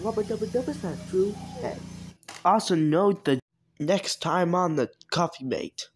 Rubber dubber dubber, is that true? Hey. Also note the next time on the Coffee Mate.